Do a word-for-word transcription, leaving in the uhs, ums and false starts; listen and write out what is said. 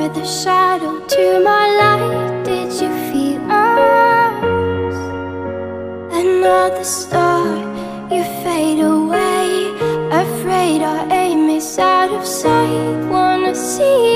you're the shadow to my light. Did you feel us? Another star, you fade away. Afraid our aim is out of sight. Wanna see